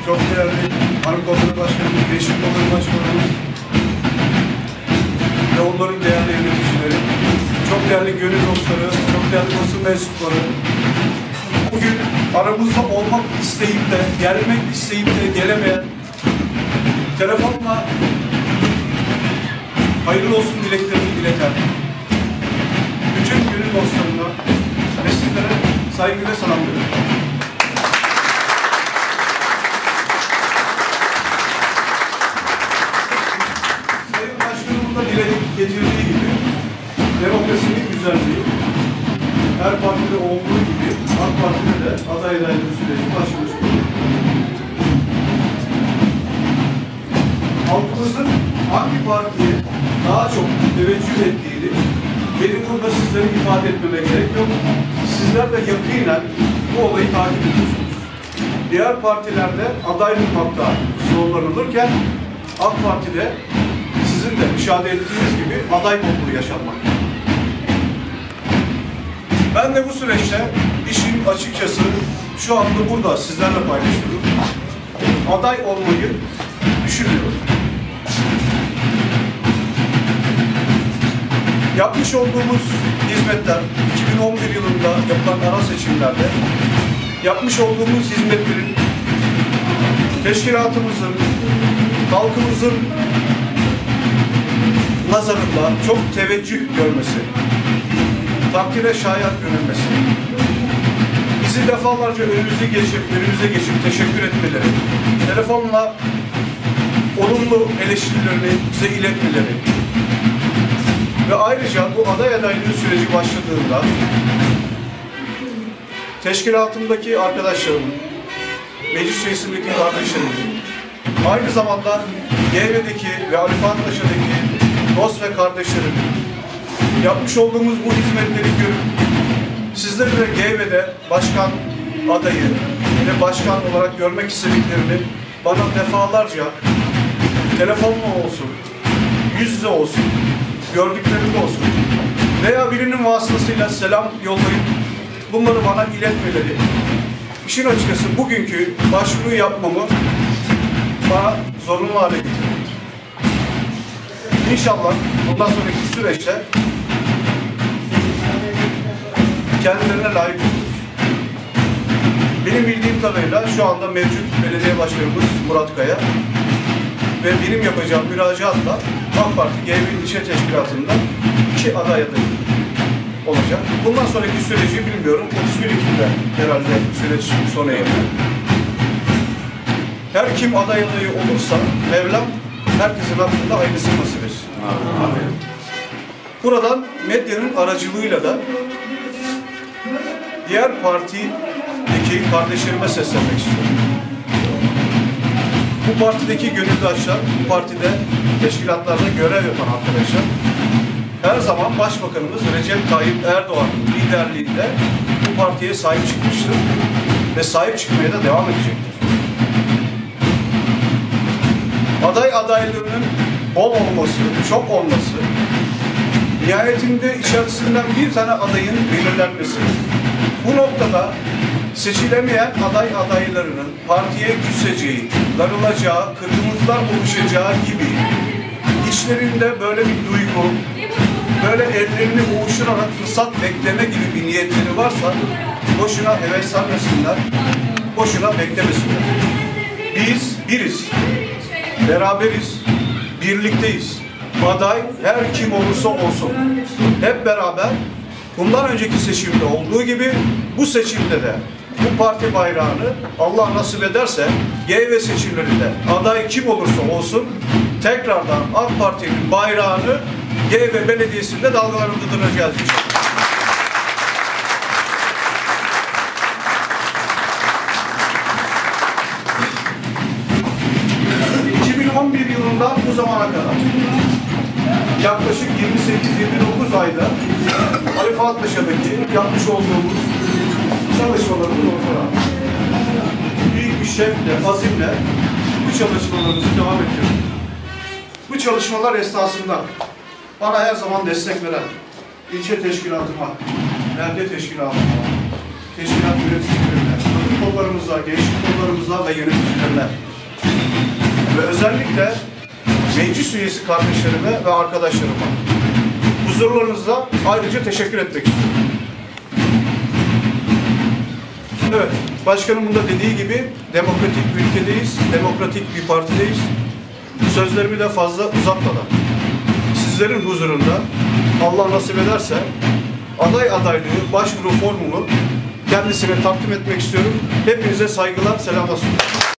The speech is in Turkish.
çok değerli Hanım Kolları Başkanımız, Beşik Kolları Başkanımız ve onların değerli yöneticileri, çok değerli gönül dostları, çok değerli basın mensupları, bugün aramızda olmak isteyip de, gelmek isteyip de gelemeyen, telefonla hayırlı olsun dileklerini ileten bütün gönül dostlarına ve sizlere saygıyla selamlıyorum. Sayın Başkanımın da dile getirdiği gibi demokrasinin güzelliği her partide olduğu gibi AK Parti'de de aday adaylığı süreci başlamıştır. Halkımızın hangi partiye daha çok teveccüh ettiğini benim burada sizlere ifade etmeme gerek yok. Sizler de yakinen bu olayı takip ediyorsunuz. Diğer partilerde adaylık hatta zorlanılırken AK Parti'de sizin de müşahede ettiğiniz gibi aday bolluğu yaşanmakta. Ben de bu süreçte işin açıkçası şu anda burada sizlerle paylaşıyorum. Aday olmayı düşünüyorum. Yapmış olduğumuz hizmetler 2011 yılında yapılan ara seçimlerde yapmış olduğumuz hizmetlerin teşkilatımızın, halkımızın nazarında çok teveccüh görmesi, takdire şayan görülmesi, bizi defalarca önümüze geçip teşekkür etmeleri, telefonla olumlu eleştirilerini bize iletmeleri ve ayrıca bu aday adaylığı süreci başladığında teşkilatımdaki arkadaşlarımın, meclis üyesindeki kardeşlerimin, aynı zamanda GV'deki ve Alifantaşı'daki dost ve kardeşlerimin yapmış olduğumuz bu hizmetleri görüp sizleri de GV'de başkan adayı ve başkan olarak görmek istediklerini bana defalarca telefonla olsun, yüz yüze olsun, gördüklerinde olsun veya birinin vasıtasıyla selam yollayıp bunları bana iletmeleri, işin açıkçası bugünkü başvuru yapmamı bana zorunlu hale getirdi. İnşallah bundan sonraki süreçte kendilerine layık oluruz. Benim bildiğim kadarıyla şu anda mevcut belediye başkanımız Murat Kaya ve benim yapacağım müracaatla AK Parti GV İlçe Teşkilatı'nda 2 aday adayı olacak. Bundan sonraki süreci bilmiyorum. 31 Ekim'de herhalde süreç sona eriyor. Her kim aday adayı olursa Mevlam herkesin hakkında hayırlısı nasip etsin. Amin. Buradan medyanın aracılığıyla da diğer partideki kardeşlerime seslenmek istiyorum. Bu partideki gönüldaşlar, bu partide teşkilatlarda görev yapan arkadaşlar her zaman Başbakanımız Recep Tayyip Erdoğan'ın liderliğinde bu partiye sahip çıkmıştır ve sahip çıkmaya da devam edecektir. Aday adaylarının bol olması, çok olması, nihayetinde içerisinden bir tane adayın belirlenmesi, bu noktada seçilemeyen aday adaylarının partiye küseceği, darılacağı, kırgınlıklar oluşacağı gibi içlerinde böyle bir duygu, böyle ellerini ovuşturarak fırsat bekleme gibi bir niyetleri varsa boşuna heveslenmesinler, boşuna beklemesinler. Biz biriz, beraberiz, birlikteyiz. Aday her kim olursa olsun hep beraber bundan önceki seçimde olduğu gibi bu seçimde de bu parti bayrağını Allah nasip ederse GV seçimlerinde aday kim olursa olsun tekrardan AK Parti'nin bayrağını GV Belediyesi'nde dalgalandıracağız inşallah. Yılından bu zamana kadar yaklaşık 28-29 ayda Ali Fuat Paşa'daki yapmış olduğumuz çalışmalarımız ortada. Büyük bir şevkle, azimle bu çalışmalarımızı devam ediyoruz. Bu çalışmalar esnasında bana her zaman destek veren ilçe teşkilatıma, belde teşkilatıma, teşkilat yöneticilerine, kadın kollarımıza, gençlik kollarımıza ve yöneticilerine ve özellikle meclis üyesi kardeşlerime ve arkadaşlarıma huzurlarınızda ayrıca teşekkür etmek istiyorum. Evet, başkanımın da dediği gibi demokratik bir ülkedeyiz, demokratik bir partideyiz. Sözlerimi de fazla uzatmadan sizlerin huzurunda Allah nasip ederse aday adaylığı başvuru formunu kendisine takdim etmek istiyorum. Hepinize saygılar, selamlar sunuyorum.